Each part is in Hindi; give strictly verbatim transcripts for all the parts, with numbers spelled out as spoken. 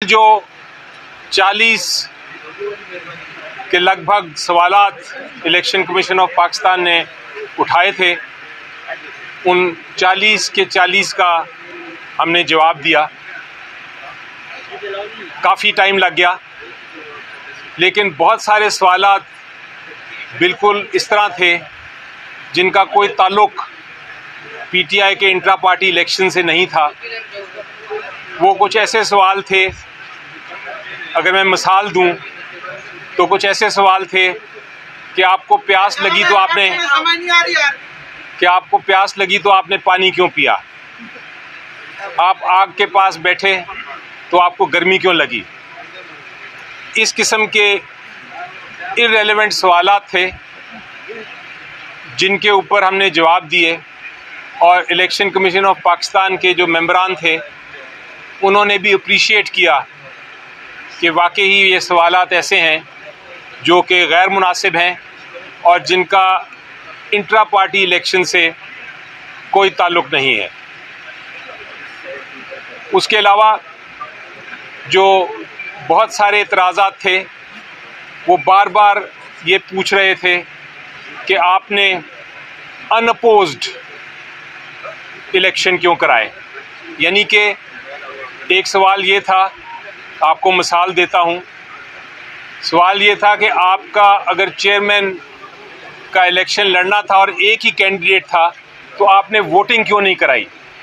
जो चालीस के लगभग सवालात इलेक्शन कमीशन ऑफ पाकिस्तान ने उठाए थे, उन चालीस के चालीस का हमने जवाब दिया। काफ़ी टाइम लग गया, लेकिन बहुत सारे सवालात बिल्कुल इस तरह थे जिनका कोई ताल्लुक़ पीटीआई के इंट्रा पार्टी इलेक्शन से नहीं था। वो कुछ ऐसे सवाल थे, अगर मैं मिसाल दूं तो कुछ ऐसे सवाल थे कि आपको प्यास लगी तो आपने कि आपको प्यास लगी तो आपने पानी क्यों पिया, आप आग के पास बैठे तो आपको गर्मी क्यों लगी। इस किस्म के इररेलेवेंट सवालात थे जिनके ऊपर हमने जवाब दिए, और इलेक्शन कमीशन ऑफ पाकिस्तान के जो मेंबरान थे उन्होंने भी अप्रिशिएट किया कि वाकई ही ये सवालात ऐसे हैं जो कि गैर मुनासिब हैं और जिनका इंट्रा पार्टी इलेक्शन से कोई ताल्लुक़ नहीं है। उसके अलावा जो बहुत सारे एतराज़ात थे वो बार बार ये पूछ रहे थे कि आपने अनअपोज्ड इलेक्शन क्यों कराए। यानी कि एक सवाल ये था, आपको मिसाल देता हूँ, सवाल ये था कि आपका अगर चेयरमैन का इलेक्शन लड़ना था और एक ही कैंडिडेट था तो आपने वोटिंग क्यों नहीं कराई।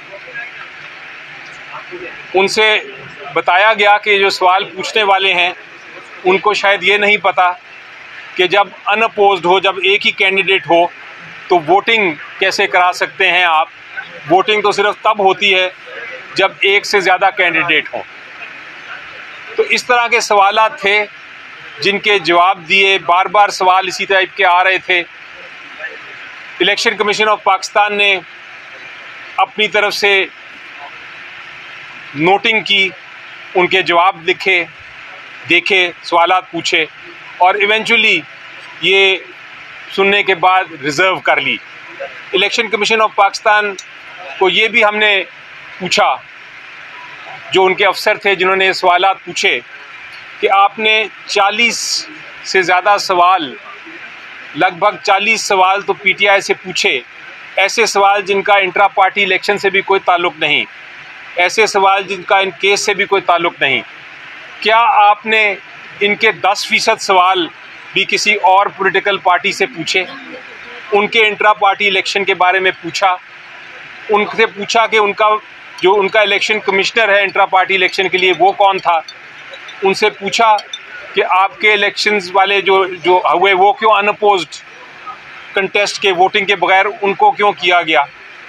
उनसे बताया गया कि जो सवाल पूछने वाले हैं उनको शायद ये नहीं पता कि जब अनअपोज्ड हो, जब एक ही कैंडिडेट हो तो वोटिंग कैसे करा सकते हैं आप। वोटिंग तो सिर्फ तब होती है जब एक से ज़्यादा कैंडिडेट हों। तो इस तरह के सवालात थे जिनके जवाब दिए। बार बार सवाल इसी टाइप के आ रहे थे। इलेक्शन कमीशन ऑफ पाकिस्तान ने अपनी तरफ से नोटिंग की, उनके जवाब लिखे, देखे, सवालात पूछे और इवेंचुअली ये सुनने के बाद रिज़र्व कर ली। इलेक्शन कमीशन ऑफ पाकिस्तान को ये भी हमने पूछा, जो उनके अफसर थे जिन्होंने सवालात पूछे, कि आपने चालीस से ज़्यादा सवाल, लगभग चालीस सवाल तो पीटीआई से पूछे, ऐसे सवाल जिनका इंट्रा पार्टी इलेक्शन से भी कोई ताल्लुक़ नहीं, ऐसे सवाल जिनका इन केस से भी कोई ताल्लुक़ नहीं। क्या आपने इनके दस फ़ीसद सवाल भी किसी और पॉलिटिकल पार्टी से पूछे, उनके इंट्रा पार्टी इलेक्शन के बारे में पूछा, उनसे पूछा कि उनका जो उनका इलेक्शन कमिश्नर है इंट्रा पार्टी इलेक्शन के लिए वो कौन था, उनसे पूछा कि आपके इलेक्शंस वाले जो जो हुए वो क्यों अनअपोज्ड कंटेस्ट के, वोटिंग के बगैर उनको क्यों किया गया।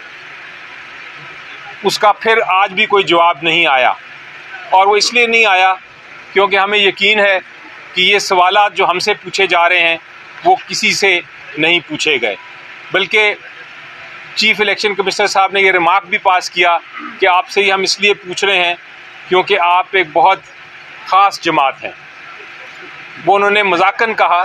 उसका फिर आज भी कोई जवाब नहीं आया, और वो इसलिए नहीं आया क्योंकि हमें यकीन है कि ये सवालात जो हमसे पूछे जा रहे हैं वो किसी से नहीं पूछे गए। बल्कि चीफ इलेक्शन कमिश्नर साहब ने ये रिमार्क भी पास किया कि आपसे ही हम इसलिए पूछ रहे हैं क्योंकि आप एक बहुत ख़ास जमात हैं। वो उन्होंने मजाकन कहा,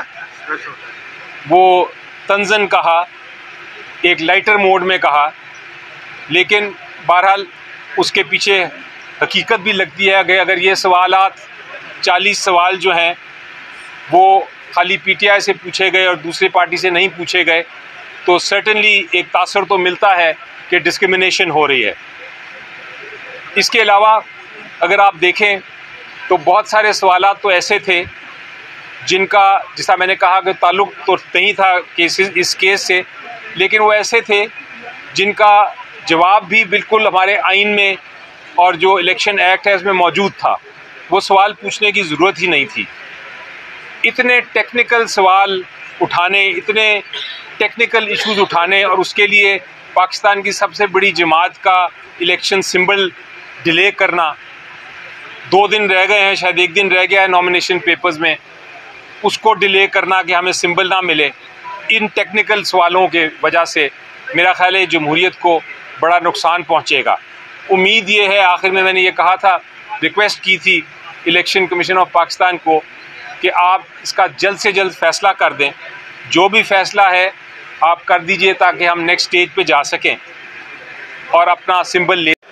वो तंजन कहा, एक लाइटर मोड में कहा, लेकिन बहरहाल उसके पीछे हकीकत भी लगती है कि अगर ये सवालात चालीस सवाल जो हैं वो खाली पीटीआई से पूछे गए और दूसरी पार्टी से नहीं पूछे गए तो सर्टेनली एक तासर तो मिलता है कि डिस्क्रिमिनेशन हो रही है। इसके अलावा अगर आप देखें तो बहुत सारे सवालात तो ऐसे थे जिनका, जैसा मैंने कहा कि ताल्लुक़ तो नहीं था केस इस केस से, लेकिन वो ऐसे थे जिनका जवाब भी बिल्कुल हमारे आइन में और जो इलेक्शन एक्ट है उसमें मौजूद था। वो सवाल पूछने की ज़रूरत ही नहीं थी। इतने टेक्निकल सवाल उठाने, इतने टेक्निकल इश्यूज उठाने, और उसके लिए पाकिस्तान की सबसे बड़ी जमात का इलेक्शन सिंबल डिले करना। दो दिन रह गए हैं, शायद एक दिन रह गया है नॉमिनेशन पेपर्स में, उसको डिले करना कि हमें सिंबल ना मिले। इन टेक्निकल सवालों के वजह से मेरा ख्याल है जमहूरियत को बड़ा नुकसान पहुँचेगा। उम्मीद ये है, आखिर में मैंने ये कहा था, रिक्वेस्ट की थी इलेक्शन कमीशन ऑफ पाकिस्तान को कि आप इसका जल्द से जल्द फ़ैसला कर दें। जो भी फ़ैसला है आप कर दीजिए ताकि हम नेक्स्ट स्टेज पे जा सकें और अपना सिंबल ले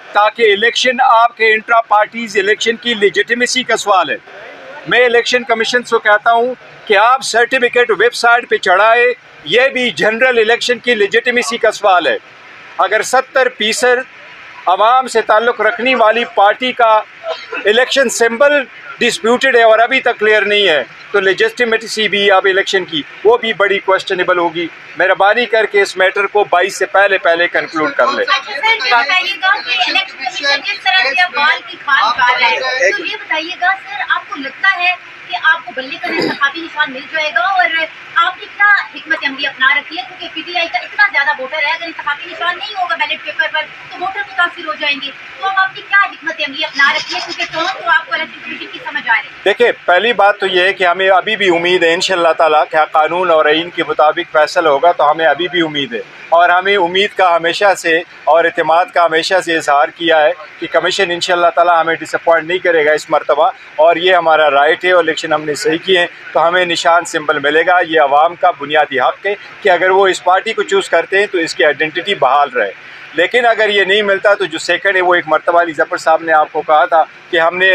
ताकि इलेक्शन आपके इंट्रा पार्टीज इलेक्शन की लेजिटिमेसी का सवाल है। मैं इलेक्शन कमीशन से कहता हूं कि आप सर्टिफिकेट वेबसाइट पे चढ़ाए, ये भी जनरल इलेक्शन की लेजिटिमेसी का सवाल है। अगर सत्तर फीसद आवाम से ताल्लुक़ रखने वाली पार्टी का इलेक्शन सिंबल डिस्प्यूटेड है और अभी तक क्लियर नहीं है, तो लेजिटिमेसी भी आप इलेक्शन की वो भी बड़ी क्वेश्चनएबल होगी। मेहरबानी करके इस मैटर को बाईस से पहले पहले कंक्लूड कर ले। अच्छा सर, ये बताइएगा कि इलेक्शन कमीशन जिस तरह से अब बाल की खान खा रहा है, तो ये बताइएगा सर, आपको लगता है कि आपको बल्ले का इंतखाबी निशान मिल जाएगा? और आपने क्या हिकमत अमली अपना रखी है, क्योंकि पीटीआई का इतना ज्यादा वोटर है, अगर इंतखाबी निशान नहीं होगा बैलेट पेपर पर तो वोटर मुतासिर हो जाएंगे, तो अब आपने क्या हिकमत अमली अपना रखी है, क्योंकि टोन तो आपको इलेक्शन कमीशन की समझ आ रही है? देखिए, पहली बात तो ये है कि हमें अभी भी उम्मीद है इंशाअल्लाह ताला क्या कानून और आईन के मुताबिक फैसला होगा, तो हमें अभी भी उम्मीद है और हमें उम्मीद का हमेशा से और एतमाद का हमेशा से इजहार किया है कि कमीशन इंशाअल्लाह ताला हमें डिसअपॉइंट नहीं करेगा इस मरतबा, और ये हमारा राइट है और इलेक्शन हमने सही किए हैं, तो हमें निशान सिंबल मिलेगा। ये आवाम का बुनियादी हक़ है कि अगर वो इस पार्टी को चूज़ करते हैं तो इसकी आइडेंटिटी बहाल रहे। लेकिन अगर ये नहीं मिलता तो जो सेकंड है वो एक मरतबा अली ज़फ़र साहब ने आपको कहा था कि हमने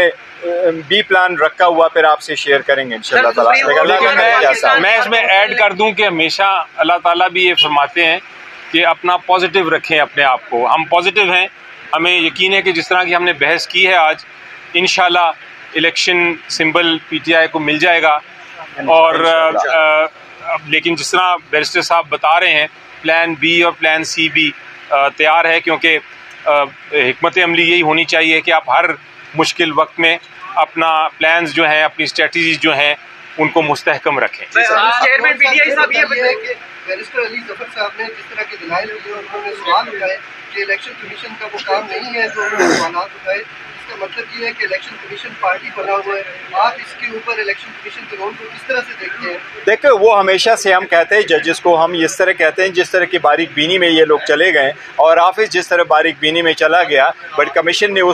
बी प्लान रखा हुआ फिर आपसे शेयर करेंगे इंशाअल्लाह ताला। लेकिन मैं, मैं इसमें ऐड कर दूं कि हमेशा अल्लाह ताला भी ये फरमाते हैं कि अपना पॉजिटिव रखें अपने आप को। हम पॉजिटिव हैं, हमें यकीन है कि जिस तरह की हमने बहस की है आज, इंशाल्लाह इलेक्शन सिंबल पीटीआई को मिल जाएगा। और आ, आ, लेकिन जिस तरह बैरिस्टर साहब बता रहे हैं, प्लान बी और प्लान सी भी तैयार है, क्योंकि हिकमत अमली यही होनी चाहिए कि आप हर मुश्किल वक्त में अपना प्लान्स जो हैं, अपनी स्ट्रेटजीज जो हैं, उनको मुस्तहकम रखें। चेयरमैन पीटीआई साहब ये बताएं कि बैरिस्टर अली ज़फ़र साहब ने जिस तरह के दलाइल दिए और उन्होंने सवाल उठाए कि इलेक्शन कमीशन का वो काम नहीं है, तो उन्होंने सवाल उठाए। इसका मतलब ये है कि इलेक्शन कमीशन पार्टी बना हुआ है। आप इसके ऊपर इलेक्शन कमीशन के रोल को किस तरह से देखते हैं? देखो, वो हमेशा से हम कहते हैं जजेस को, हम इस तरह कहते हैं जिस तरह की बारीक बीनी में ये लोग चले गए और ऑफिस जिस तरह बारीक बीनी में चला गया, बट कमीशन ने